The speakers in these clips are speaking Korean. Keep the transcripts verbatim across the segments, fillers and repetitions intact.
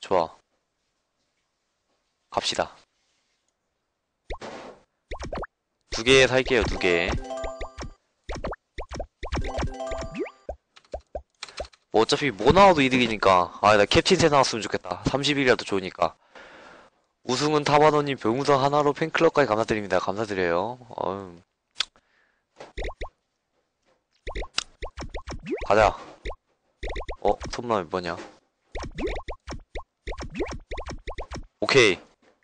좋아. 갑시다. 두 개 살게요, 두 개. 뭐 어차피 뭐 나와도 이득이니까. 아, 나 캡틴세 나왔으면 좋겠다. 삼십 일이라도 좋으니까. 우승은 타바노님 별무당 하나로 팬클럽까지 감사드립니다. 감사드려요. 어휴. 가자. 어, 톱라면 뭐냐? 오케이.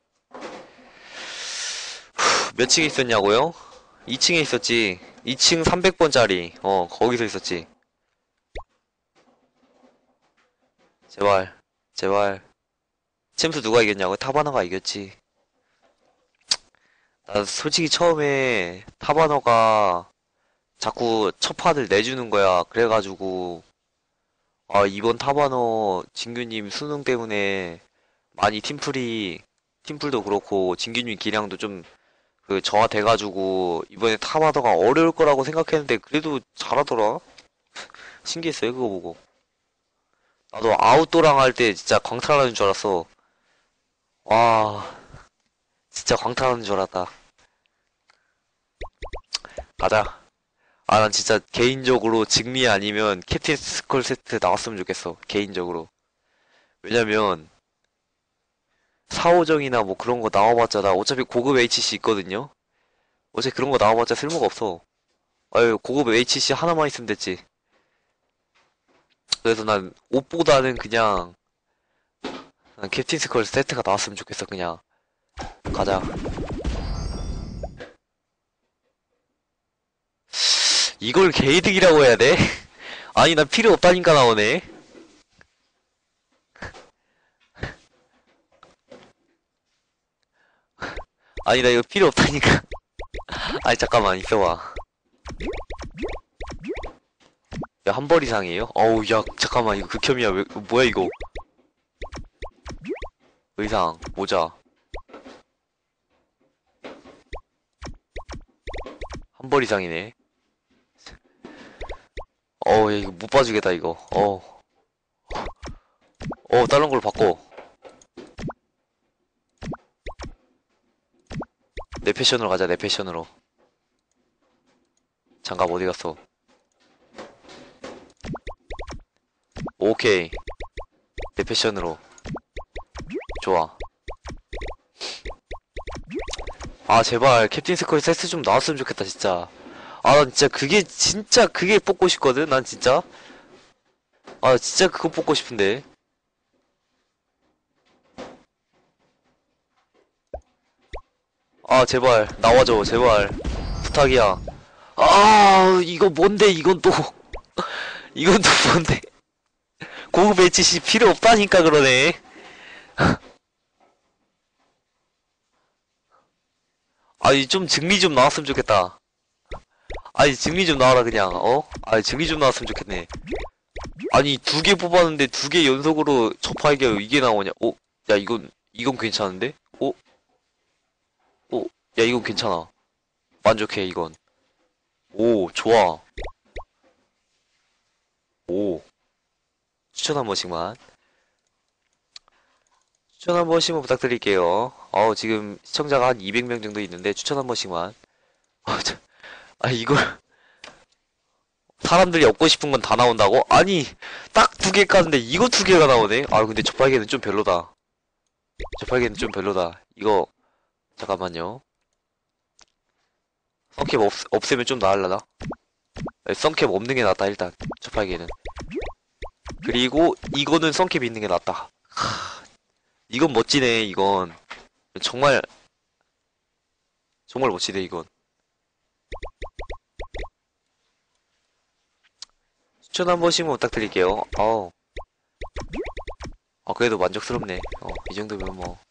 후, 몇 층에 있었냐고요? 이 층에 있었지. 이 층 삼백 번짜리. 어, 거기서 있었지. 제발, 제발. 챔스 누가 이겼냐고? 타바너가 이겼지. 나 솔직히 처음에 타바너가 자꾸 첫 판을 내주는 거야. 그래가지고, 아, 이번 타바너 진규님 수능 때문에 많이 팀플이, 팀플도 그렇고, 진규님 기량도 좀, 그, 저하돼가지고, 이번에 타바너가 어려울 거라고 생각했는데, 그래도 잘하더라? 신기했어요, 그거 보고. 나도 아웃도랑 할 때 진짜 광탈하는 줄 알았어. 와, 진짜 광탈하는 줄 알았다. 가자. 아, 난 진짜 개인적으로 직미 아니면 캡틴 스콜 세트 나왔으면 좋겠어. 개인적으로. 왜냐면, 사오정이나 뭐 그런 거 나와봤자 나 어차피 고급 에이치씨 있거든요? 어차피 그런 거 나와봤자 쓸모가 없어. 아유, 고급 에이치씨 하나만 있으면 됐지. 그래서 난 옷보다는 그냥, 난 캡틴 스콜 세트가 나왔으면 좋겠어, 그냥. 가자. 이걸 개이득이라고 해야 돼? 아니, 난 필요 없다니까 나오네. 아니, 나 이거 필요 없다니까. 아니, 잠깐만, 있어봐. 야, 한 벌 이상이에요? 어우, 야, 잠깐만, 이거 극혐이야. 왜, 뭐야, 이거. 의상, 모자. 한 벌 이상이네. 어우, 야, 이거 못 봐주겠다, 이거. 어. 어, 다른 걸로 바꿔. 내 패션으로 가자, 내 패션으로. 장갑 어디 갔어? 오케이. 내 패션으로. 좋아. 아, 제발, 캡틴 스컬 세트 좀 나왔으면 좋겠다, 진짜. 아, 난 진짜 그게, 진짜 그게 뽑고 싶거든, 난 진짜. 아, 진짜 그거 뽑고 싶은데. 아, 제발, 나와줘, 제발. 부탁이야. 아, 이거 뭔데, 이건 또. 이건 또 뭔데. 고급 에이치씨 필요 없다니까 그러네. 아니, 좀 증리 좀 나왔으면 좋겠다. 아니, 증리 좀 나와라, 그냥, 어? 아니, 증리 좀 나왔으면 좋겠네. 아니, 두 개 뽑았는데 두 개 연속으로 접하기가 이게 나오냐? 어? 야, 이건, 이건 괜찮은데? 어? 어? 야, 이건 괜찮아. 만족해, 이건. 오, 좋아. 오. 추천 한 번씩만. 추천 한 번씩만 부탁드릴게요. 어우, 지금 시청자가 한 이백 명 정도 있는데 추천 한 번씩만. 아, 저, 아, 이걸. 사람들이 얻고 싶은 건 다 나온다고? 아니, 딱 두 개 까는데 이거 두 개가 나오네? 아, 근데 저팔계는 좀 별로다. 저팔계는 좀 별로다. 이거, 잠깐만요. 썬캡 없, 없애면 좀 나을라나? 네, 썬캡 없는 게 낫다, 일단. 저팔계는. 그리고, 이거는 썬캡 있는 게 낫다. 하, 이건 멋지네, 이건. 정말, 정말 멋지네, 이건. 추천 한 번씩만 부탁드릴게요. 어우. 아, 그래도 만족스럽네. 어, 이 정도면 뭐.